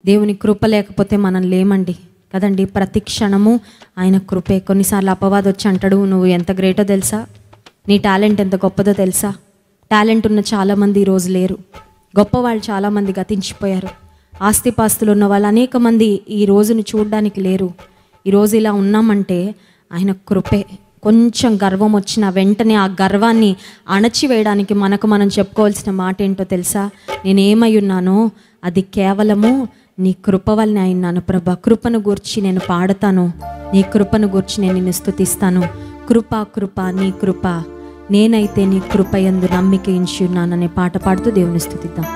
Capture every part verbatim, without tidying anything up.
దేవుని కృప లేకపోతే మనం లేమండి కదండి. ప్రతి క్షణము ఆయన కృపే. కొన్నిసార్లు అపవాదం వచ్చి అంటాడు, నువ్వు ఎంత గ్రేటో తెలుసా, నీ టాలెంట్ ఎంత గొప్పదో తెలుసా. టాలెంట్ ఉన్న చాలామంది ఈరోజు లేరు. గొప్పవాళ్ళు చాలామంది గతించిపోయారు. ఆస్తిపాస్తులు ఉన్న వాళ్ళు అనేక మంది ఈ రోజును చూడడానికి లేరు. ఈరోజు ఇలా ఉన్నామంటే ఆయన కృపే. కొంచెం గర్వం వచ్చిన వెంటనే ఆ గర్వాన్ని అణచివేయడానికి మనకు మనం చెప్పుకోవాల్సిన మాట ఏంటో తెలుసా, నేనేమై ఉన్నానో అది కేవలము నీ కృప వల్లనే అయినాను ప్రభా. కృపను గూర్చి నేను పాడతాను, నీ కృపను గూర్చి నేను నిన్ను స్తుతిస్తాను. కృప కృప నీ కృప, నేనైతే నీ కృప యందు నమ్మిక ఉంచి ఉన్నాననే పాట పాడుతూ దేవుని స్తుతిద్దాం.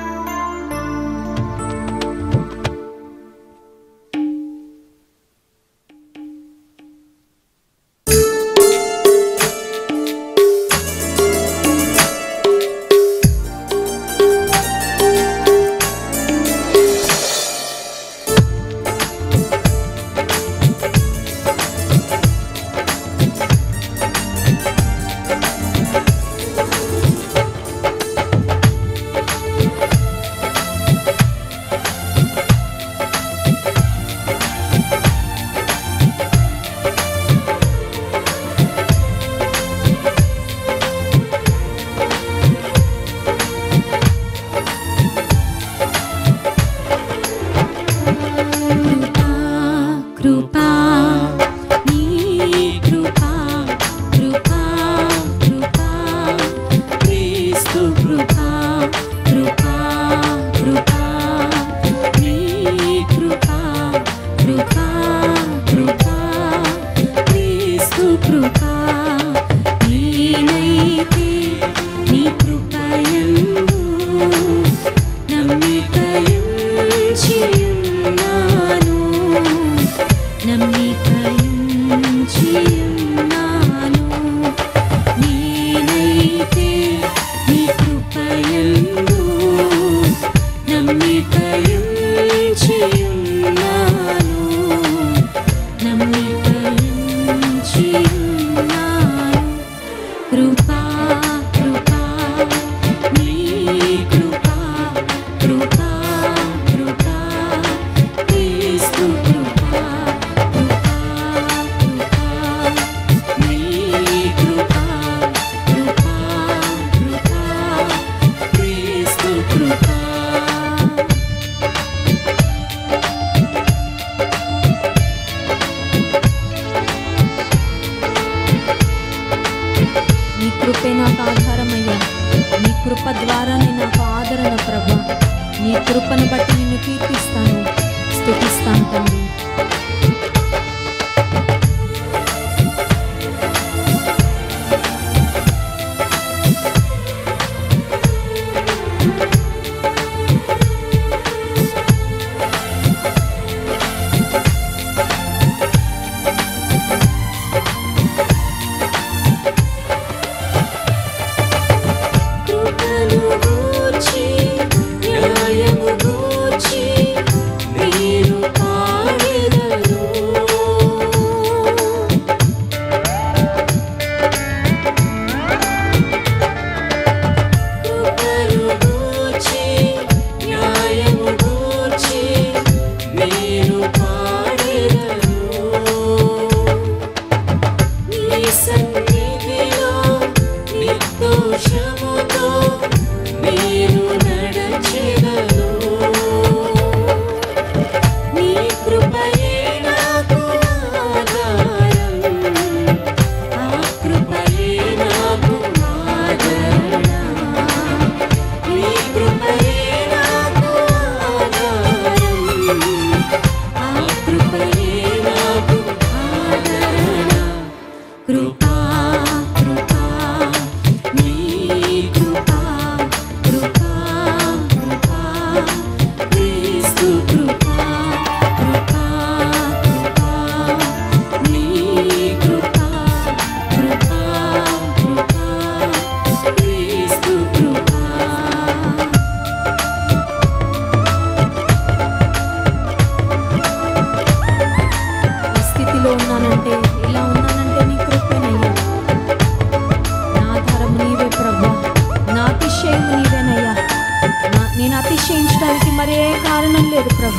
న్యాయము గూర్చి నేను పాడ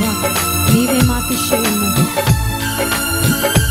ప్రభువా, నీవే మా అతిశయము.